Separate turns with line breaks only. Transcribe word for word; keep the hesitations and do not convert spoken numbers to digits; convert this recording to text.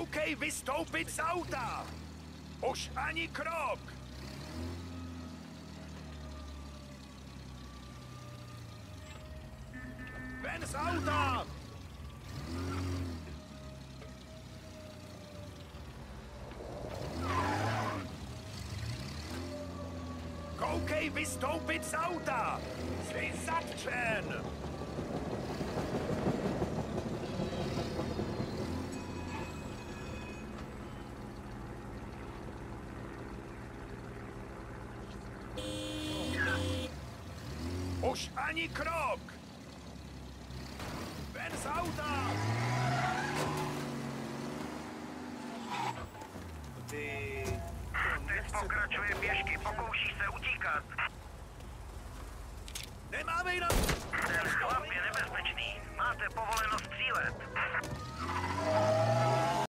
Koukej vystoupit z auta! Už ani krok! Ven z auta! Koukej vystoupit z auta! Jsi zatčen! Už ani krok! Ven z auta! Ty...
Teď pokračuje pěšky, pokouší se utíkat.
Nemáme jinak...
Ten chlap je nebezpečný. Máte povoleno střílet.